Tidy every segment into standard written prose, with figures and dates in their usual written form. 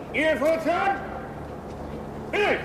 Ihr Fußball? Bitte!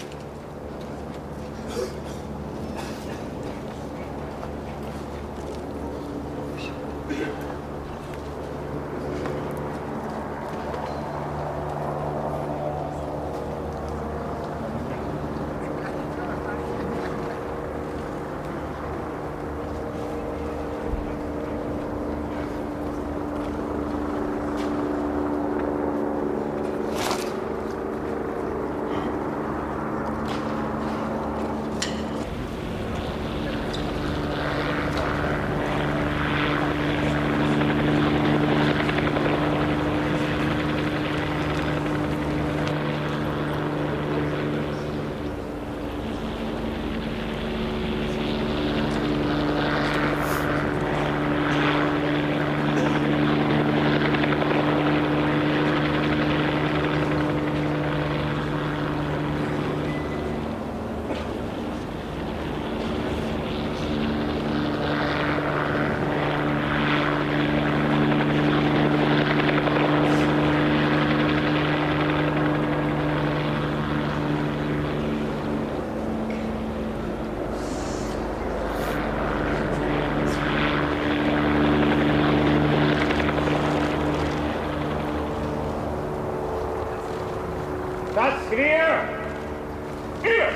dass wir hier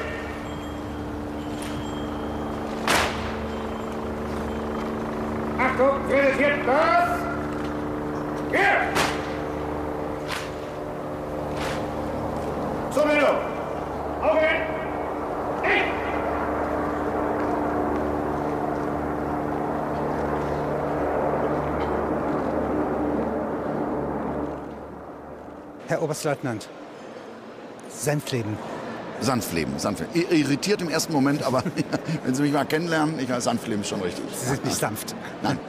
Achtung, realisiert das! Hier! Zur Bildung! Augen! Hey! Herr Oberstleutnant, Senftleben. Sanftleben. Irritiert im ersten Moment, aber wenn Sie mich mal kennenlernen, ich weiß, Sanftleben ist schon richtig. Sie sind nicht sanft. Nein.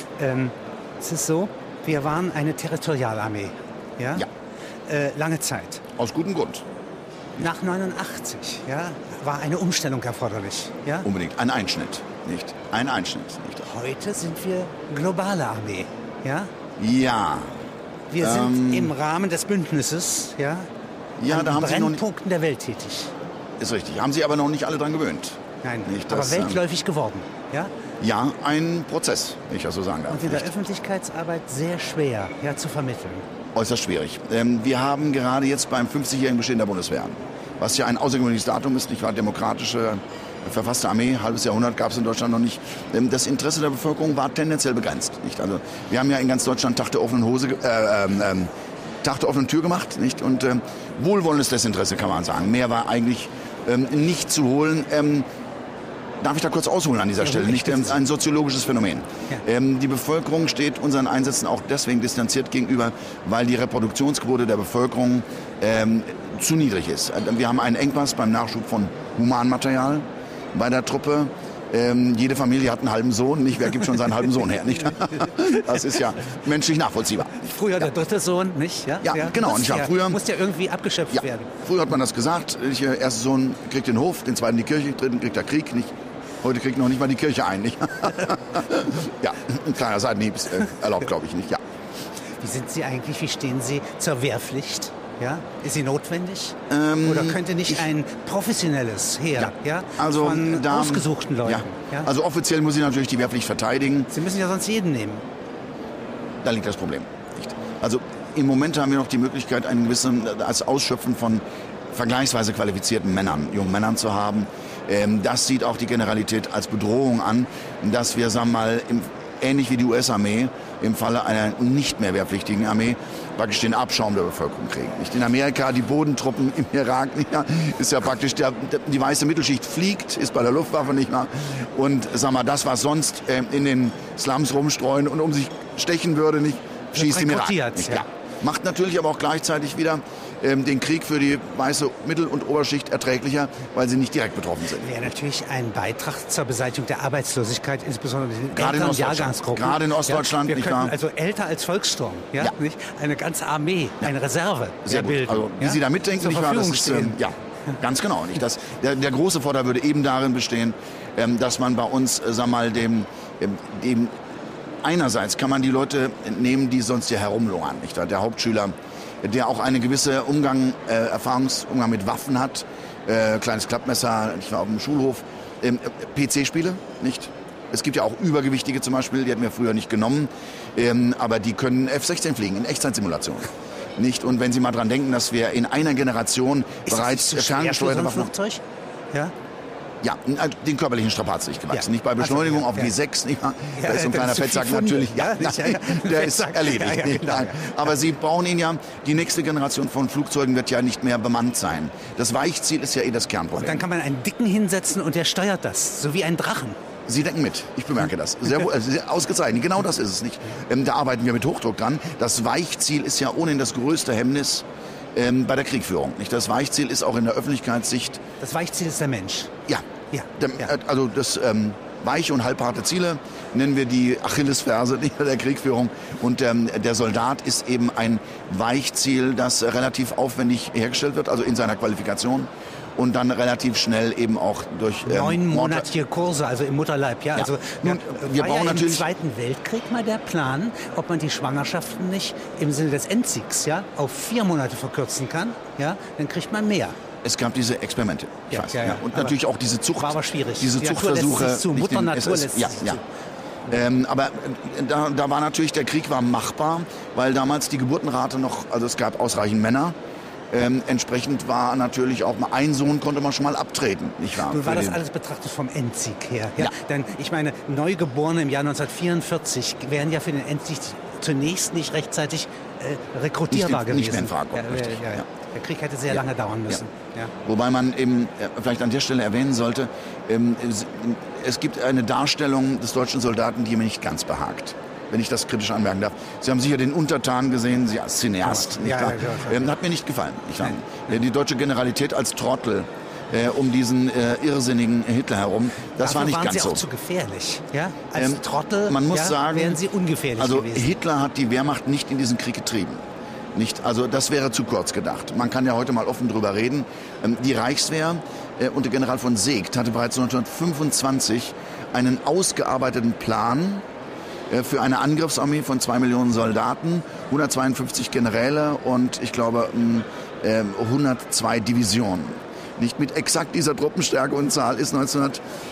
Es ist so, wir waren eine Territorialarmee. Ja? Ja. Lange Zeit. Aus gutem Grund. Nach 89 ja, war eine Umstellung erforderlich. Ja? Unbedingt. Ein Einschnitt, nicht? Ein Einschnitt, nicht? Heute sind wir globale Armee. Ja? Ja. Wir sind im Rahmen des Bündnisses ja, Ja, an da haben Sie noch nicht, Brennpunkten der Welt tätig. ist richtig. Haben Sie aber noch nicht alle dran gewöhnt. Nein, Nicht, aber dass, weltläufig geworden. Ja? Ja, ein Prozess, wenn ich das so sagen darf. Und in der nicht? Öffentlichkeitsarbeit sehr schwer ja, zu vermitteln. Äußerst schwierig. Wir haben gerade jetzt beim 50-jährigen Bestehen der Bundeswehr, was ja ein außergewöhnliches Datum ist, nicht wahr? Demokratische, verfasste Armee, halbes Jahrhundert gab es in Deutschland noch nicht. Das Interesse der Bevölkerung war tendenziell begrenzt. Nicht? Also wir haben ja in ganz Deutschland Tag der offenen Tag der offenen Tür gemacht, nicht? Und wohlwollendes Desinteresse, kann man sagen. Mehr war eigentlich nicht zu holen. Darf ich da kurz ausholen an dieser Stelle? Nicht ein soziologisches Phänomen. Ja. Die Bevölkerung steht unseren Einsätzen auch deswegen distanziert gegenüber, weil die Reproduktionsquote der Bevölkerung zu niedrig ist. Wir haben einen Engpass beim Nachschub von Humanmaterial bei der Truppe. Jede Familie hat einen halben Sohn, nicht? Wer gibt schon seinen halben Sohn her, nicht? Das ist ja menschlich nachvollziehbar. Früher der dritte Sohn, nicht? Ja, Ja, genau. Und ich war früher, muss ja irgendwie abgeschöpft werden. Früher hat man das gesagt. Der erste Sohn kriegt den Hof, den zweiten die Kirche, den dritten kriegt der Krieg, nicht? Heute kriegt noch nicht mal die Kirche ein, nicht? Ja, ein kleiner Seitenhieb ist erlaubt, glaube ich, nicht? Ja. Wie sind Sie eigentlich, wie stehen Sie zur Wehrpflicht? Ja? Ist sie notwendig? Oder könnte nicht ein professionelles Heer also, von ausgesuchten Leuten? Ja. Also offiziell muss ich natürlich die Wehrpflicht verteidigen. Sie müssen ja sonst jeden nehmen. Da liegt das Problem. Nicht? Also im Moment haben wir noch die Möglichkeit, einen gewissen, als Ausschöpfen von vergleichsweise qualifizierten Männern, jungen Männern zu haben. Das sieht auch die Generalität als Bedrohung an, dass wir, sagen wir mal, ähnlich wie die US-Armee, im Falle einer nicht mehr wehrpflichtigen Armee, praktisch den Abschaum der Bevölkerung kriegen. Nicht in Amerika, die Bodentruppen im Irak, ist ja praktisch, die weiße Mittelschicht fliegt, ist bei der Luftwaffe nicht mehr. Und sag mal, das, was sonst in den Slums rumstreuen und um sich stechen würde, nicht, schießt im Irak. Nicht, ja. Macht natürlich aber auch gleichzeitig wieder den Krieg für die weiße Mittel- und Oberschicht erträglicher, weil sie nicht direkt betroffen sind. Wäre natürlich ein Beitrag zur Beseitigung der Arbeitslosigkeit, insbesondere in den älteren Jahrgangsgruppen. Gerade in Ostdeutschland. Ja, wir könnten also älter als Volkssturm, nicht? Eine ganze Armee, eine Reserve sehr gut. bilden. Also, wie Sie da mitdenken, nicht wahr? Das ist, ganz genau. Nicht? Der große Vorteil würde eben darin bestehen, dass man bei uns, sag mal, dem einerseits kann man die Leute nehmen, die sonst hier herumlungern. Nicht? Der Hauptschüler der auch eine gewisse Erfahrungsumgang mit Waffen hat. Kleines Klappmesser, ich war auf dem Schulhof. PC-Spiele, nicht? Es gibt ja auch Übergewichtige zum Beispiel, die hätten wir früher nicht genommen, aber die können F-16 fliegen in Echtzeitsimulation. Nicht? Und wenn Sie mal dran denken, dass wir in einer Generation bereits ferngesteuerte Waffen... Flugzeug? Ja? Ja, den körperlichen Strapazen nicht gewachsen. Ja. Nicht bei Beschleunigung Also, auf G6, nicht wahr? Da ist so ein kleiner Fettsack natürlich. Der ist erledigt. Nein. Aber Sie brauchen ihn ja, die nächste Generation von Flugzeugen wird ja nicht mehr bemannt sein. Das Weichziel ist ja das Kernproblem. Und dann kann man einen Dicken hinsetzen und der steuert das, so wie ein Drachen. Sie denken mit, ich bemerke das. Sehr ausgezeichnet, genau das ist es nicht. Da arbeiten wir mit Hochdruck dran. Das Weichziel ist ja ohnehin das größte Hemmnis bei der Kriegführung. Nicht? Das Weichziel ist auch in der Öffentlichkeitssicht... Das Weichziel ist der Mensch. Ja. Also das weiche und halbharte Ziele nennen wir die Achillesferse der Kriegführung. Und der Soldat ist eben ein Weichziel, das relativ aufwendig hergestellt wird, also in seiner Qualifikation. Und dann relativ schnell eben auch durch 9-monatige Kurse, also im Mutterleib. Ja, also nun, wir brauchen ja natürlich im Zweiten Weltkrieg mal der Plan, ob man die Schwangerschaften nicht im Sinne des Endsiegs auf 4 Monate verkürzen kann. Ja, dann kriegt man mehr. Es gab diese Experimente. Ich weiß. Und aber natürlich auch diese Zucht. War aber schwierig. Diese Zuchtversuche. Mutter Natur lässt sich zu. Aber da war natürlich, der Krieg war machbar, weil damals die Geburtenrate noch, also es gab ausreichend Männer. Entsprechend war natürlich auch mal ein Sohn konnte man schon mal abtreten, nicht wahr? Nun war das alles betrachtet vom Endsieg her. Ja? Denn ich meine, Neugeborene im Jahr 1944 wären ja für den Endsieg zunächst nicht rechtzeitig rekrutierbar gewesen. Nicht mehr in Frage kommt, richtig. Ja. Der Krieg hätte sehr lange dauern müssen. Ja. Wobei man eben vielleicht an der Stelle erwähnen sollte, es gibt eine Darstellung des deutschen Soldaten, die mir nicht ganz behagt. Wenn ich das kritisch anmerken darf. Sie haben sicher den Untertan gesehen, Sie als Cineast. Hat mir nicht gefallen. Die deutsche Generalität als Trottel um diesen irrsinnigen Hitler herum, das war nicht ganz so. Waren Sie auch zu gefährlich. Ja? Als Trottel man muss sagen, wären Sie ungefährlich gewesen. Hitler hat die Wehrmacht nicht in diesen Krieg getrieben. Nicht, also das wäre zu kurz gedacht. Man kann ja heute mal offen drüber reden. Die Reichswehr unter General von Seeckt hatte bereits 1925 einen ausgearbeiteten Plan für eine Angriffsarmee von 2 Millionen Soldaten, 152 Generäle und ich glaube 102 Divisionen. Nicht mit exakt dieser Truppenstärke und Zahl ist Anfang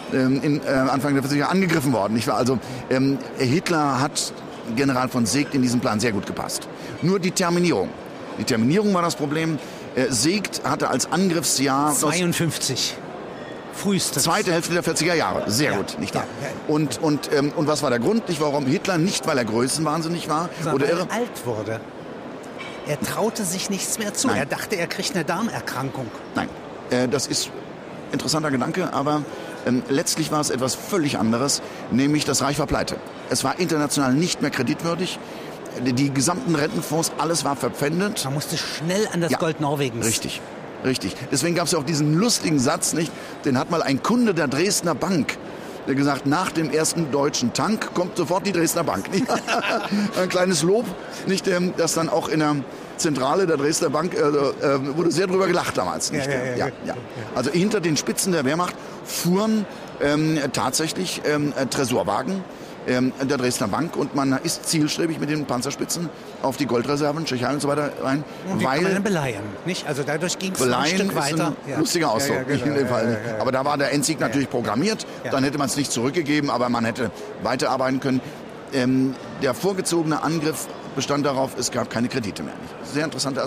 der 40er angegriffen worden. Nicht wahr? Also Hitler hat General von Seeckt in diesem Plan sehr gut gepasst. Nur die Terminierung. Die Terminierung war das Problem. Seeckt hatte als Angriffsjahr 52. Frühestens. Zweite Hälfte der 40er Jahre. Sehr gut, nicht wahr? Und was war der Grund? Nicht warum Hitler? Nicht, weil er größenwahnsinnig war oder irre. Weil er alt wurde. Er traute sich nichts mehr zu. Nein. Er dachte, er kriegt eine Darmerkrankung. Nein, das ist ein interessanter Gedanke, aber letztlich war es etwas völlig anderes, nämlich das Reich war pleite. Es war international nicht mehr kreditwürdig. Die gesamten Rentenfonds, alles war verpfändet. Man musste schnell an das Gold Norwegens. Richtig. Deswegen gab es ja auch diesen lustigen Satz, nicht? Den hat mal ein Kunde der Dresdner Bank gesagt, nach dem ersten deutschen Tank kommt sofort die Dresdner Bank. Ein kleines Lob, nicht, das dann auch in der Zentrale der Dresdner Bank wurde sehr drüber gelacht damals. Nicht? Ja. Also hinter den Spitzen der Wehrmacht fuhren tatsächlich Tresorwagen der Dresdner Bank und man ist zielstrebig mit den Panzerspitzen auf die Goldreserven, Tschechei und so weiter rein. Und die kann man dann beleihen, nicht? Also dadurch ging es ein Stück weiter. Lustiger Ausdruck. Aber da war der Endsieg natürlich programmiert. Dann hätte man es nicht zurückgegeben, aber man hätte weiterarbeiten können. Der vorgezogene Angriff bestand darauf, es gab keine Kredite mehr. Sehr interessante